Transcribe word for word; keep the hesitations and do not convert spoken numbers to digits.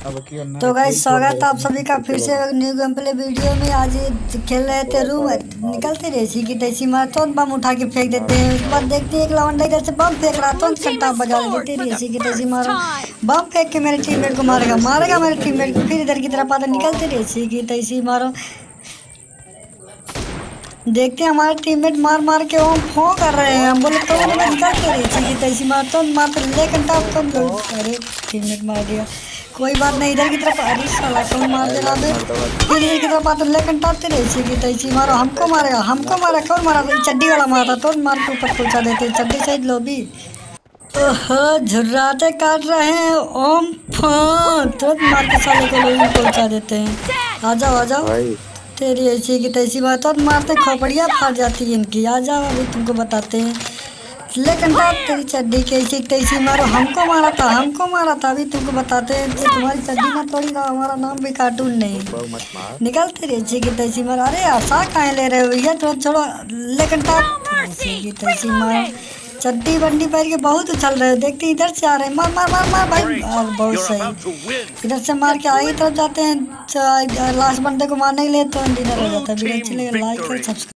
अब की अन्ना तो गाइस खेल छोड़ स्वागत दे। है आप सभी का फिर से एक न्यू गेम प्ले वीडियो में। आज ये खेल रहे थे रूम, निकलते रेसी की तैसी मार तो बम उठा के फेंक देते हैं। उसके बाद देखते हैं एक लवंडा इधर से बम फेंक रहा तो घंटा बजा देते रेसी की तैसी मारो। बम फेंक के मेरे टीममेट को मारेगा मारेगा मेरे टीममेट को। फिर इधर की तरफ आते निकलते रेसी की तैसी मारो। देखते हैं हमारे टीममेट मार मार के वो फो कर रहे हैं। हम बोले तो उन्हें निकलते रेसी की तैसी मार तो मारते लेकिन तब तो लोग अरे टीममेट मार दिया। कोई बात नहीं, इधर की तरफ अरे साला कौन मार दे रहा बे। फिर इधर की तरफ आते लेकिन टापते रहे की तैसी मारो। हमको मारेगा हमको मारा कौन मारा तो चड्डी वाला मारा तो मार के ऊपर पहुंचा देते चड्डी सहित लोबी। ओहो झुर्राते काट रहे हैं ओम फोन तुरंत मार के साले को लोबी पहुंचा देते हैं। आ जाओ आ जाओ तेरी ऐसी की तैसी बात और मारते खोपड़ियाँ फाड़ जाती है इनकी। आ जाओ अभी तुमको बताते हैं। लेकिन बात तेरी चड्डी कैसी तैसी मारो। हमको मारा था हमको मारा था अभी तुमको बताते हैं। तो तुम्हारी चड्डी ना तोड़ी ना हमारा नाम भी कार्टून नहीं निकलते रेची की तैसी मारो। अरे आशा काहे ले रहे हो भैया तो छोड़ो। लेकिन रेची की तैसी मारो चड्डी बंडी पहन के बहुत उछल रहे हो। देखते इधर से आ रहे हैं मार मार मार मार भाई बहुत सही। इधर से मार के आगे तरफ जाते हैं लास्ट बंदे को मारने के लिए तो डिनर हो जाता है। वीडियो अच्छी लगे लाइक करो सब्सक्राइब।